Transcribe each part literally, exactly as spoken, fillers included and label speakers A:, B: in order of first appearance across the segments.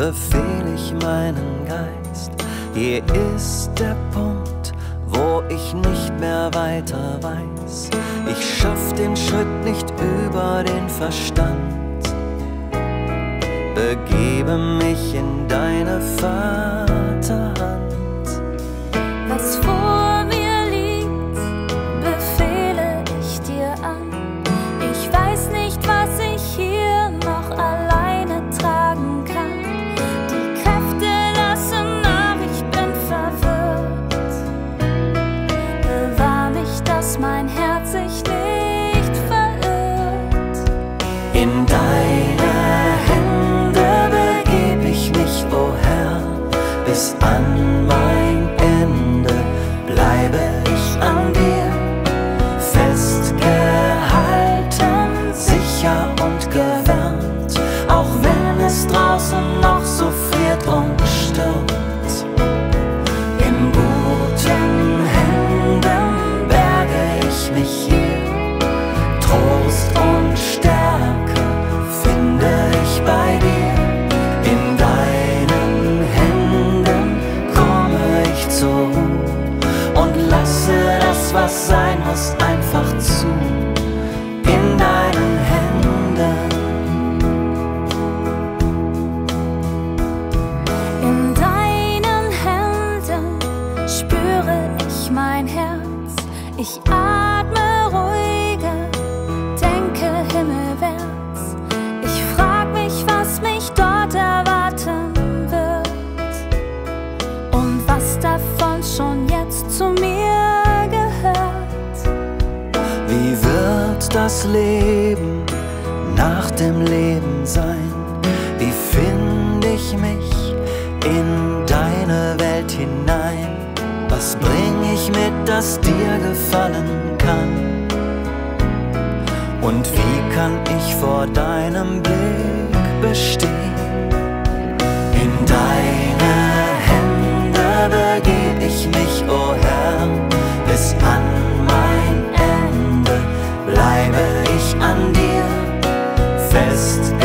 A: befehl ich meinen Geist. Hier ist der Punkt, wo ich nicht mehr weiter weiß. Ich schaff den Schritt nicht über den Verstand, begebe mich in deine Vaterhand.
B: Was vor mir liegt, befehle ich dir an. Ich weiß nicht, was ich hier noch alleine tragen kann. Die Kräfte lassen nach, ich bin verwirrt. Bewahr mich, dass mein Herz sich nicht verirrt.
A: In deine Hände begeb ich mich, o Herr, bis an mein Ende bleibe ich an dir, festgehalten, sicher und gewärmt, auch wenn es draußen noch so friert und stürmt. In guten Händen berge ich mich hier, Trost und Stärke finde ich bei dir. In deinen Händen komme ich zur Ruhe und lasse das, was sein muss, einfach zu. In deinen Händen.
B: In deinen Händen spüre ich mein Herz. Ich atme ruhiger, denke himmelwärts. Ich frag mich, was mich dort erwarten wird und was davon schon jetzt zu mir gehört.
A: Wie wird das Leben nach dem Leben sein? Wie finde ich mich in deine Welt hinein? Was bring ich mit, das dir gefallen kann? Und wie kann ich vor deinem Blick bestehen? In deine Hände begeb ich mich, o Herr, bis an mein Ende bleibe ich an dir, festgehalten,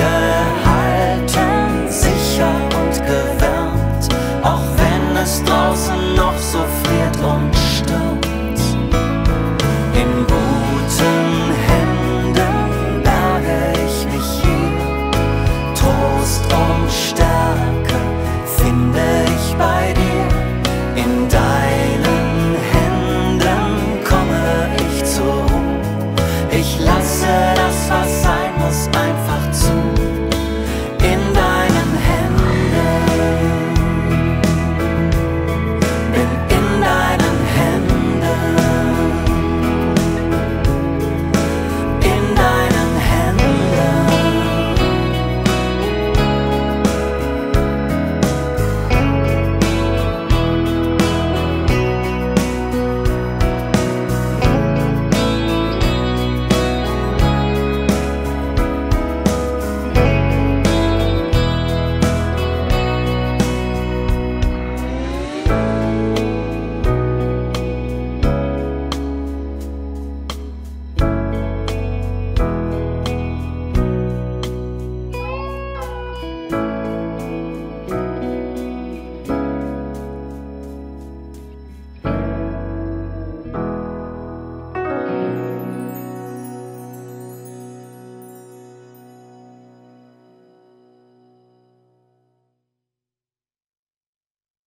A: sicher und gewärmt, auch wenn es draußen noch so friert und stürmt. In